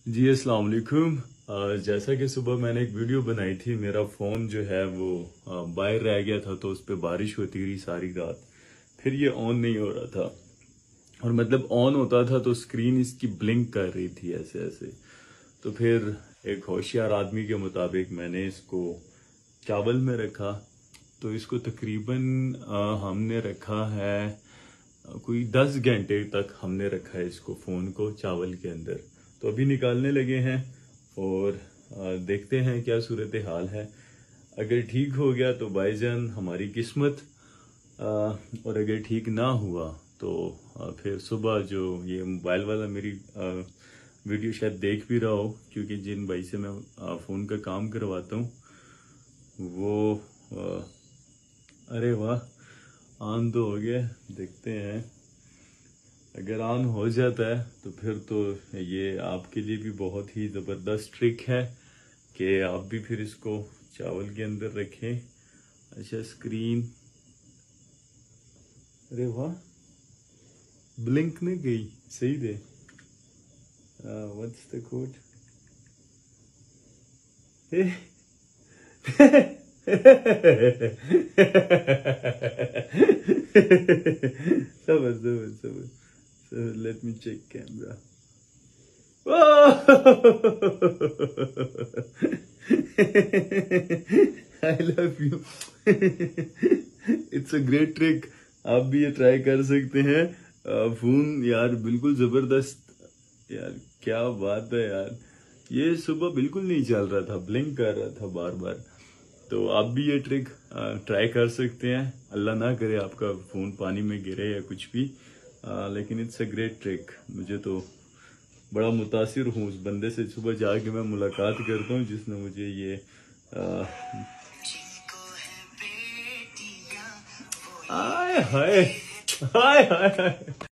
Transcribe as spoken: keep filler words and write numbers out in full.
जी अस्सलाम वालेकुम। अ, जैसा कि सुबह मैंने एक वीडियो बनाई थी, मेरा फ़ोन जो है वो अ, बाहर रह गया था, तो उस पर बारिश होती रही सारी रात। फिर ये ऑन नहीं हो रहा था, और मतलब ऑन होता था तो स्क्रीन इसकी ब्लिंक कर रही थी ऐसे ऐसे। तो फिर एक होशियार आदमी के मुताबिक मैंने इसको चावल में रखा। तो इसको तकरीबन अ, हमने रखा है अ, कोई दस घंटे तक हमने रखा है इसको, फ़ोन को चावल के अंदर। तो अभी निकालने लगे हैं और अ, देखते हैं क्या सूरत हाल है। अगर ठीक हो गया तो भाईजान हमारी किस्मत, अ, और अगर ठीक ना हुआ तो अ, फिर सुबह जो ये मोबाइल वाला मेरी अ, वीडियो शायद देख भी रहा हो, क्योंकि जिन भाई से मैं अ, फ़ोन का काम करवाता हूँ वो अ, अरे वाह, ऑन तो हो गया। देखते हैं, अगर ऑन हो जाता है तो फिर तो ये आपके लिए भी बहुत ही ज़बरदस्त ट्रिक है कि आप भी फिर इसको चावल के अंदर रखें। अच्छा, स्क्रीन, अरे वाह, ब्लिंक नहीं गई, सही दे। What's the code? सबर सबर सबर सबर, let me check camera. I love you. It's a great trick, आप भी ये ट्राई कर सकते हैं। फोन यार बिल्कुल जबरदस्त यार, क्या बात है यार। ये सुबह बिल्कुल नहीं चल रहा था, ब्लिंक कर रहा था बार बार। तो आप भी ये ट्रिक ट्राई कर सकते हैं। अल्लाह ना करे आपका फोन पानी में गिरे या कुछ भी, आ, लेकिन इट्स अ ग्रेट ट्रिक। मुझे तो बड़ा मुतासिर हूँ उस बंदे से, सुबह जाके मैं मुलाकात करता हूँ जिसने मुझे ये आ, आय हाय हाय हाय हाय।